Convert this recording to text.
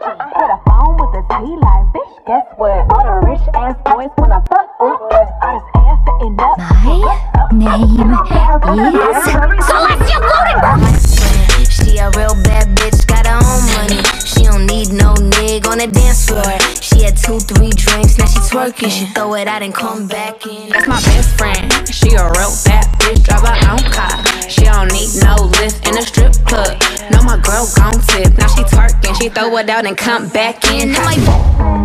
Hit a phone with a T like, bitch, guess what? All the rich ass boys wanna fuck. All this ass sitting up. My name is Celestia Bludenberg. She a real bad bitch, got her own money. She don't need no nigga on the dance floor. She had 2-3 drinks, now she twerking. She throw it out and come back in. That's my best friend. She a real bad bitch, drive her own car. She don't need no lift in a strip club. No, my girl gon' tip. Now she twerking, she throw it out and come back in. I'm like,